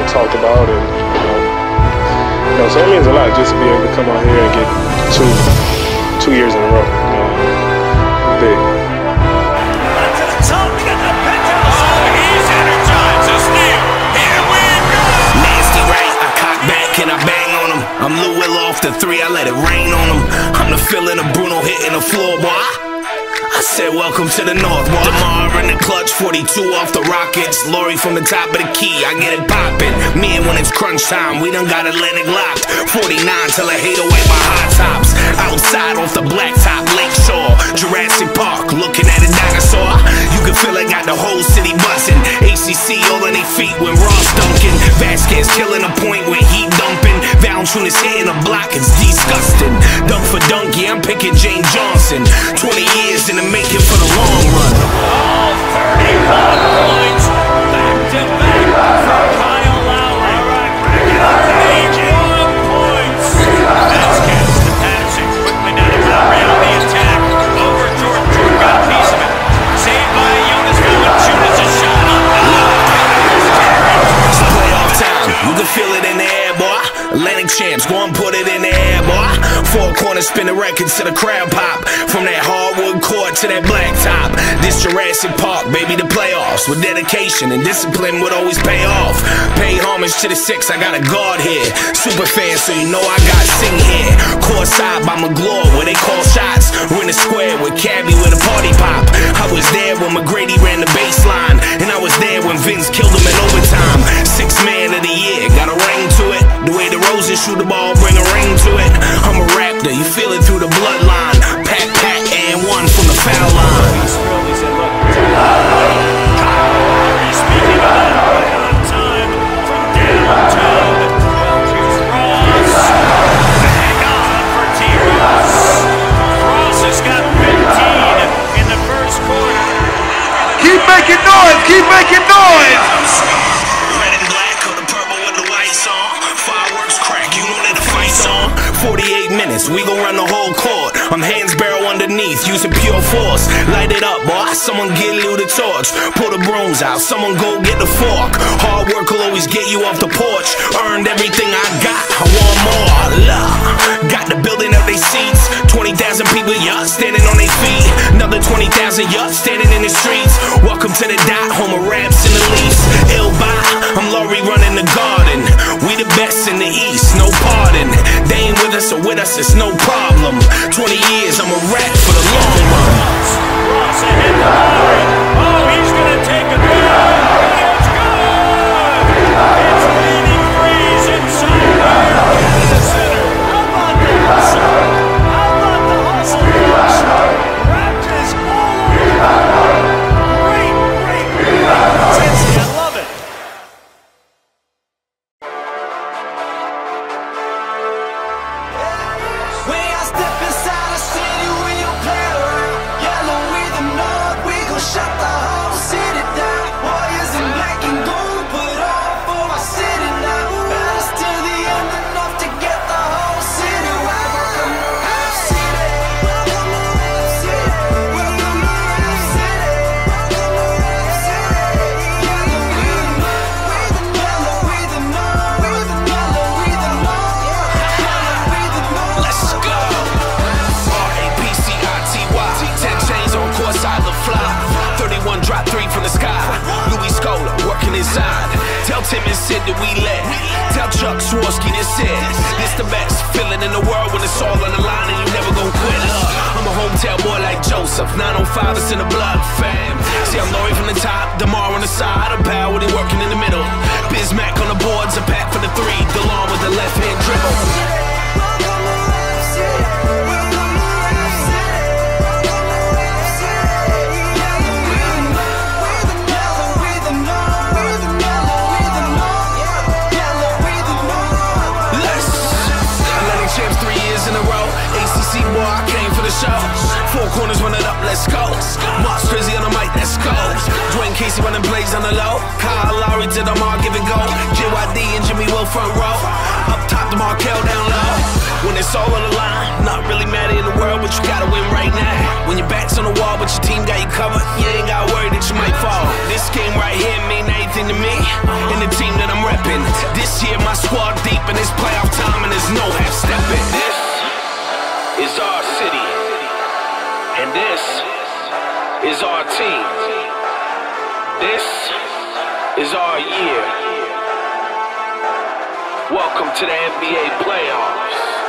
talked about, and so it means a lot just to be able to come out here and get two years in a row. Big. To the top, we got the penthouse. Oh, he's energized. A steal. Here we go. Nasty right, I cock back and I bang on him. I'm Lou Will off the three, I let it rain on him. I'm the feeling of Bruno hitting the floor, boy. I said welcome to the north, boy. DeMar in the clutch, 42 off the Rockets. Laurie from the top of the key, I get it poppin'. Me and when it's crunch time, we done got Atlantic locked. 49 till I hate away my hot tops. Outside off the blacktop, Lakeshore, Jurassic Park, looking at a dinosaur. You can feel it, got the whole city buzzing. ACC all on their feet when Ross dunking. Vasquez killing a point when he dumping. Valanciunas hitting a block, it's disgusting. Dunk for dunk, yeah, I'm picking James Johnson. 20 years in the making for the long run. All 35 points, back to back for Kyle Lowry. 31 points. Vasquez to Patterson, quickly down to Lowry on the attack. Over Jordan, Jordan got a piece of it. Saved by Jonas Valanciunas, a shot up. It's playoff time, you can feel it in the air, boy. Atlantic champs, go and put it in the air, boy. Four corners spin the records to the crowd pop. From that hardwood court to that blacktop. This Jurassic Park, baby, the playoffs. With dedication and discipline would always pay off. Pay homage to the six, I got a guard here. Super fan, so you know I got sing here. Courtside by McGlaw, where they call shots. We're in the square with Cabby with a party pop. I was there when McGrady ran the baseline. And I was there when Vince killed him in overtime. Sixth man of the year, got a ring to it. The way the Roses shoot the ball, bring a ring to it. I'm a raptor, you feel it through the bloodline. Pat, and one from the foul line. Speaking of that, right on time from downtown. Well, here's Ross. Hang on for T-Ross. Ross has got 15 in the first quarter. Keep making noise! Keep making noise! Red and black or the purple with the white song. Fireworks crack, you know that the fight's on. 48 minutes, we gon' run the whole court. I'm hands barrel underneath, using pure force. Light it up, boy, someone get Lou the torch. Pull the brooms out, someone go get the fork. Hard work will always get you off the porch. Earned everything I got, I want more. Love. Got the building up they seats. 20,000 people, yeah, standing on their feet. Another 20,000, yeah, standing in the streets. Welcome to the dot, home of raps and the Leafs. Ill by, I'm Laurie running the garden. We the best in the East, no pardon. They ain't with us or with us, it's no problem. 20 years, I'm a rat for the long run. Ross ahead to Lowry. Oh, he's gonna take a dribble. It's good. It's leading threes inside here in the center. How about the hustle? How about the hustle, Ross? Raptors all over. Great consistency. I love it. When I step inside a city, we don't play around. Yellow with the north, we gon' shut the whole city down. Warriors in black and gold, put on for our city now. Battles till the end, enough to get the whole city wild. Welcome to Rap City. Welcome to Rap City. Welcome to Rap City. Welcome to Rap City. Yellow with the north, yellow with the north, yellow with the north, yellow with the north. Let's go. R-A-P-C-I-T-Y. 10 chains on courtside, the fly. 31 drop 3 from the sky. Louis Scola working inside. Tell Tim and Sid that we lit. Tell Chuck Swirsky this it. This the best feeling in the world when it's all on the line and you never gon' quit. Look, I'm a hometown boy like Joseph. 905 is in the blood, fam. See, I'm Laurie from the top, DeMar on the side. I'm Powell, they working in the middle. Bismack on the boards, a pack for the 3. DeLon with the left hand dribble. Welcome to Rap City. Welcome to Rap City. Welcome to Rap City. Yellow with the north, yellow with the north, yellow with the north, yellow with the north. Let's Atlantic champs 3 years in a row. ACC boy, I came for the show. Four corners running up, let's go. Mark Strizzy on the mic, let's go. Dwayne Casey running plays on the low. Kyle Lowry to DeMar, give it go. JYD and Jimmy Will front row. Up top, DeMar Kell down low. When it's all on the line, not really matter in the world, but you gotta win right now. When your back's on the wall, but your team got you covered, you ain't gotta worry that you might fall. This game right here mean anything to me, and the team that I'm reppin'. is our year. Welcome to the NBA playoffs.